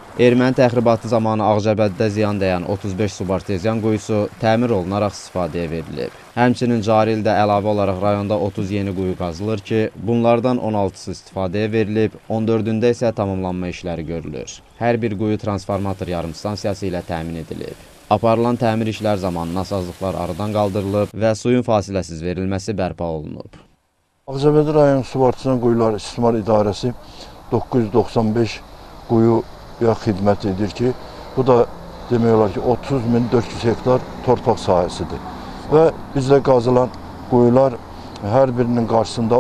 Erməni təxribatı zamanı Ağcabədidə ziyan dəyən 35 subartezian quyusu təmir olunaraq istifadəyə verilib. Həmçinin cari ildə əlavə olaraq rayonda 30 yeni quyu qazılır ki, bunlardan 16-sı istifadəyə verilib, 14-ündə isə tamamlanma işləri görülür. Hər bir quyu transformator yarımstansiyası ilə təmin edilib. Aparılan təmir işlər zamanı nasazlıqlar aradan qaldırılıb və suyun fasiləsiz verilməsi bərpa olunub. Ağcabədi rayon Subartezian Quyular İstismar İdarəsi 995 quyuya xidmət edir ki, bu da demək olar ki 30.400 hektar torpaq sahəsidir. Və bizdə qazılan quyular hər birinin qarşısında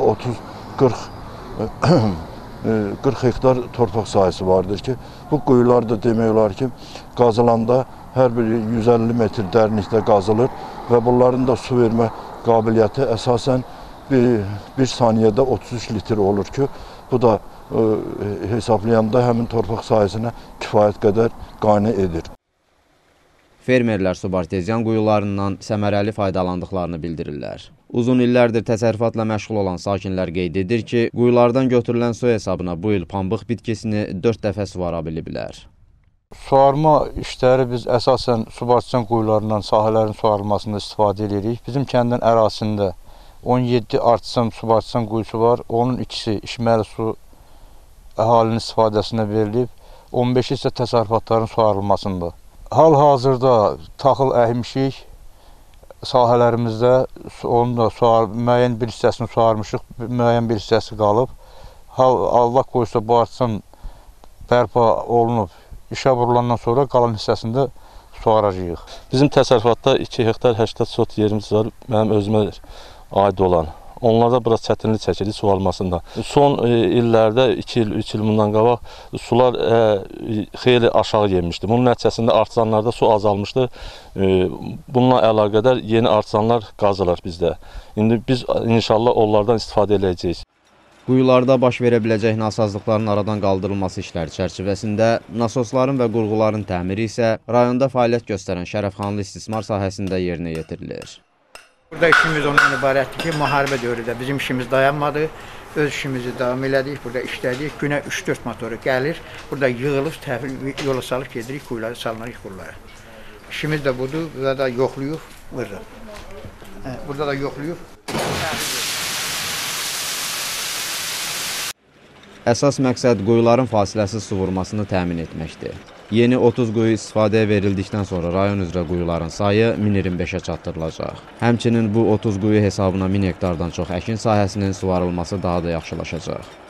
30-40 hektar torpaq sahəsi vardır ki, bu quyular da demək olar ki qazılanda hər biri 150 metr dərinlikdə qazılır və bunların da su vermə qabiliyyəti əsasən bir saniyədə 33 litr olur ki, bu da hesablayanda həmin torpaq sahəsinə kifayət qədər qane edir. Fermerlər subartezian quyularından səmərəli faydalandıqlarını bildirirlər. Uzun illərdir təsərrüfatla məşğul olan sakinlər qeyd edir ki, quyulardan götürülən su hesabına bu il pambıq bitkisini 4 dəfə suvara biliblər. Suvarma işləri biz əsasən subartezian quyularından sahələrin suvarılmasında istifadə edirik. Bizim kəndin ərazisində 17 artisan subartezian quyusu var. Onun ikisi içməli su əhalinin istifadəsinə verilib. 15 isə təsərrüfatların suvarılmasında. Hal-hazırda taxıl əkmişik sahələrimizdə. Onun da müəyyən bir hissəsini suvarmışıq, müəyyən bir hissəsi qalıb. Allah qoysa bu artisan bərpa olunub. İşə vurulandan sonra qalan hissəsində suvaracağıq. Bizim təsərrüfatda 2 hektar 80 sot yerimiz var, mənim özümə aid olan. Onlarda biraz çətinlik çəkilir su almasında. Son illərdə 2 il, 3 il bundan qabaq sular xeyli aşağı gelmişdi. Bunun nəticəsində artisanlarda su azalmışdı. Bununla əlaqədar yeni artisanlar qazılır bizdə. İndi biz inşallah onlardan istifadə edəcəyik. Quyularda baş verə biləcək nasazlıqların aradan qaldırılması işləri çərçivəsində nasosların və qurğuların təmiri isə rayonda fəaliyyət göstərən Şərəfxanlı istismar sahəsində yerinə yetirilir. Burada işimiz ondan ibarətdir ki, müharibə dövründə bizim işimiz dayanmadı. Öz işimizi davam elədik, burada işlədik. Günə 3-4 motoru gəlir, burada yığılıb, yola salıb gedirik, quyuları salınırıq quyulara. İşimiz də budur, burada da yoxluyuq, burada. Burada da yoxluyuq. Əsas məqsəd quyuların fasiləsiz su vurmasını təmin etməkdir. Yeni 30 quyu istifadəyə verildikdən sonra rayon üzrə quyuların sayı 1025-ə çatdırılacaq. Həmçinin bu 30 quyu hesabına 1000 hektardan çox əkin sahəsinin suvarılması daha da yaxşılaşacaq.